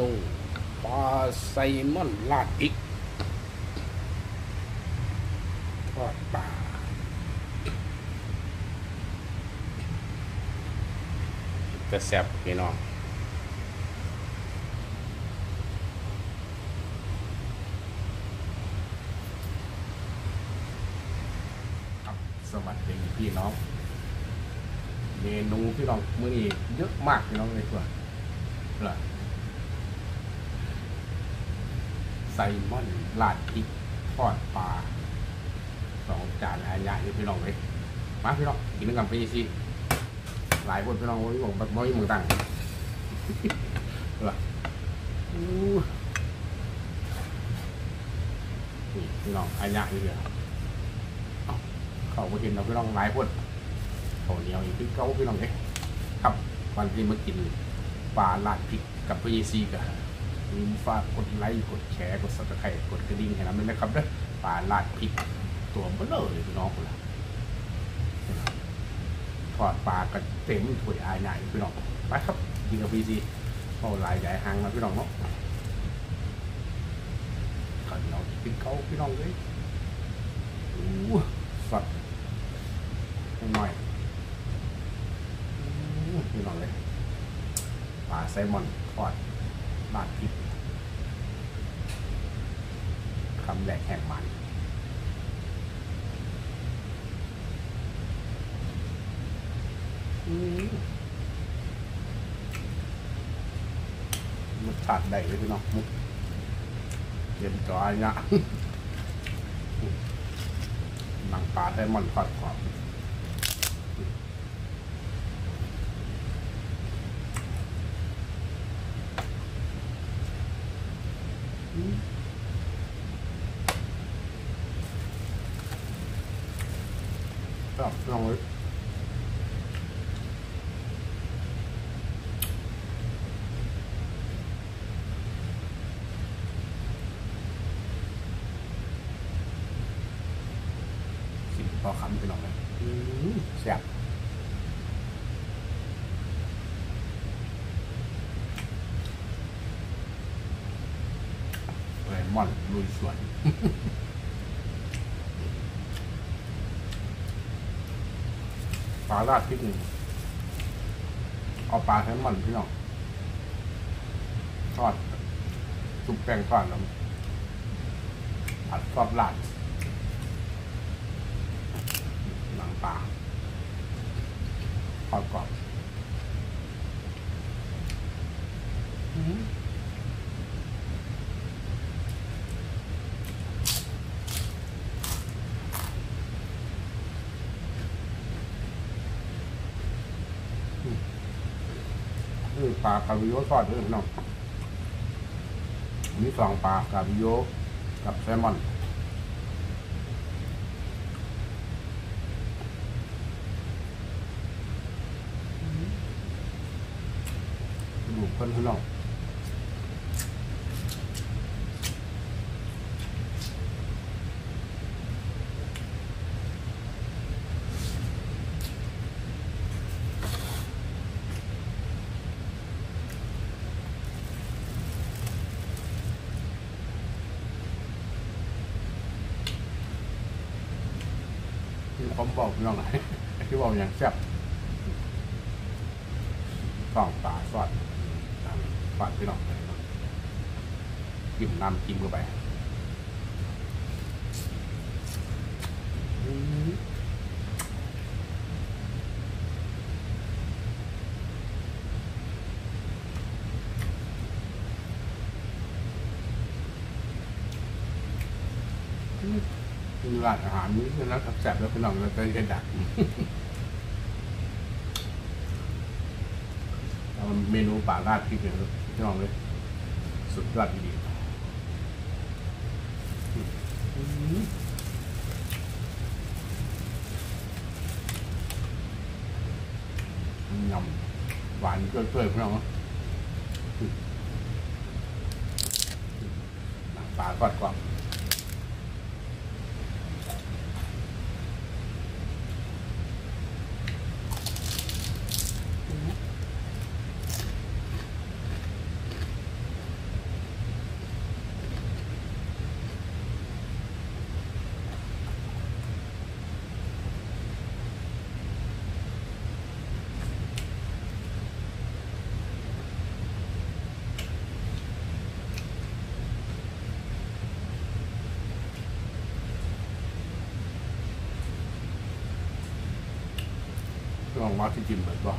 ปลาไซลมอนลาดพริกทอดปลาจะแซ่บพี่น้องครับสวัสดีพี่น้องเมนูพี่น้องมื้อนี้เยอะมากพี่น้องเลยตัวล่ะไซลมอนลาดพริกทอดปลา2 จานอาญาพี่น้องเลยมาพี่น้องกินกันไปสิหลายคนพี่น้องที่ผมแบบไม่มือตั้งล่ะนี่พี่น้องอาญาอยู่เดียวเขาไปกินเราพี่น้องหลายคนเขาเหนียวอีกคือเก้าพี่น้องเอ๊ะครับวันที่มากินปลาลาดพริกกับพี่ซีกันลืมฝากกดไลค์กดแชร์กดซับสไครต์กดกระดิ่งให้เราด้วยนะครับเด้อปลาลาดพริกตัวเบลอเลยพี่น้องคนละทอดปลากันเต็มถ้วยอายใหญ่พี่น้องไปครับกินกับพี่ซีเขาลายใหญ่หางมาพี่น้องเนาะขันเรากินเขาพี่น้องเลยสัตว์หน่อยพี่น้องเลยปลาไซลมอนทอดลาดพริกคำแรกแห่งมันมันฉาดได้เลยพี่น้องมุกเย็นจอยเนี่ยหนังปลาไซลมอนทอดกรอบครับลองเลยสิพอคำไปลองเลยแซ่บเลมอนลุยสวนปลาลาดพริกเอาปลาไซลมอนพี่น้องทอดซุปแป้งทอดแล้วผัดซอสลาดหนังปลาทอดกรอบปลาคาวิโอทอดด้วยพี่น้องมี2 ปลาคาวิโอกับแซลมอนดูเพิ่นพี่น้องผมบอกพี่น้องไหนที่บอกอย่างแซ่บ2 ปลาซอสฝาดพี่น้องจิ้มน้ำจิ้มเข้าไปร้านอาหารนี้นะแซ่บแล้วพี่น้องเราจะเห็นดักเมนูปลาลาดพริกเลยพี่น้องเลยสุดยอดดียำหวานเกลือๆพี่น้องปลาทอดกรอบ อองมาที่จิ้มเหมือนบ่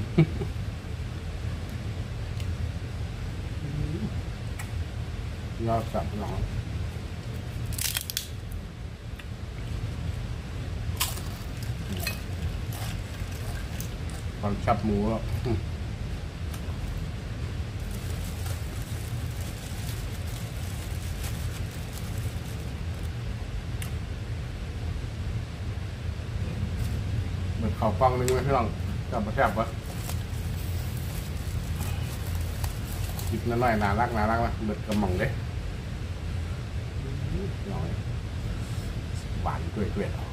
ยอดสับน้องความชับหมูแล้วเหมือนข้าวฟังนึงไหมพี่น้องจับมาแซ่บวะจิบน้อยๆน่ารักนะเบิดกระหม่อมเลยน้อยหวานเกลือๆ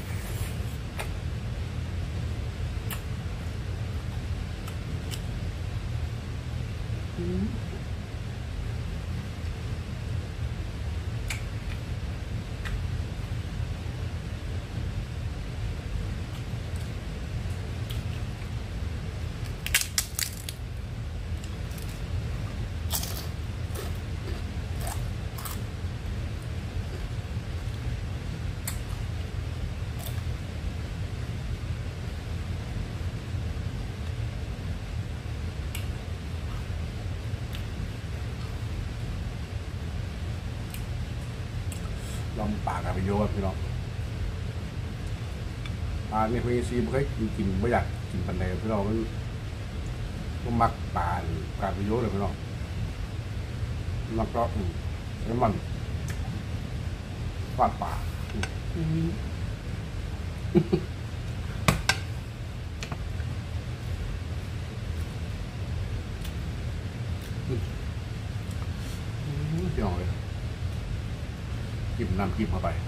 ลองปากกับไปโยกพี่น้องในพีซีไม่เคยกินไม่อยากกินปันใดพี่น้องมันมักปลาการไปโยกเลยพี่น้องแล้วก็แล้วมันฟาดปลาพี่น้องเลยจิ้มน้ำจิ้มเข้าไป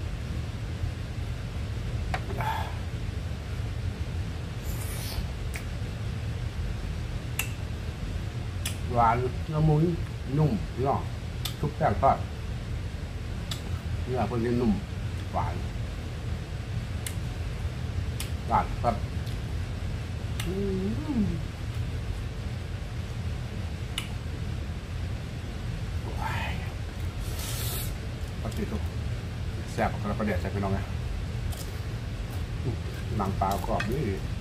หวานละมุนนุ่มเนาะทุกแป้งทอดเนื้อพวกนี้นุ่มหวานครับปกติทุกแซ่บกระเดียดใส่พี่น้องไงหนังปลากรอบนี่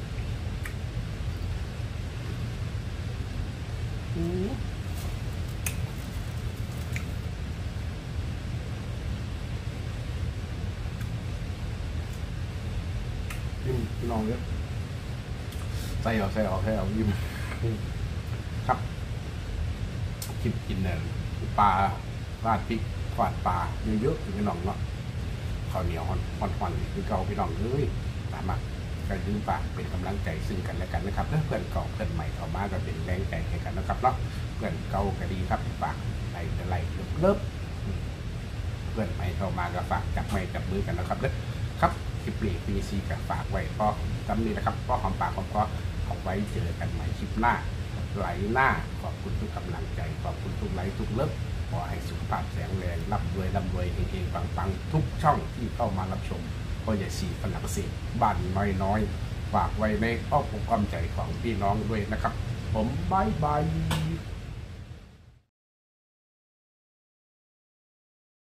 พี่น้องเนี่ยใส่ออกให้เอายิ้มครับกินเนี่ยปลาราดพริกทอดปลาเยอะๆพี่น้องเนาะข้าวเหนียวห่อนคือเก่าพี่น้องเลยสามารถการยืมปากเป็นกำลังใจซึ่งกันและกันนะครับเพื่อนเก่าเพื่อนใหม่เข้ามาก็เป็นแรงใจให้กันนะครับเนาะเพื่อนเก่าก็ดีครับฝากไล่เลิฟเพื่อนใหม่เข้ามาก็ฝากจับไม้จับมือกันนะครับครับคลิปปีซีกับฝากไว้พอจำนี้นะครับก็หอมปากหอมคอเอาไว้เจอกันใหม่คลิปหน้าไหลหน้าขอบคุณทุกกำลังใจขอบคุณทุกไลค์ทุกเลิฟขอให้สุขภาพแข็งแรงร่ำรวยเฮงๆปังๆทุกช่องที่เข้ามารับชมก็อย่าสีฝรั่งเศสบ้านน้อยฝากไว้ในอ้อมอกอ้อมใจของพี่น้องด้วยนะครับผมบาย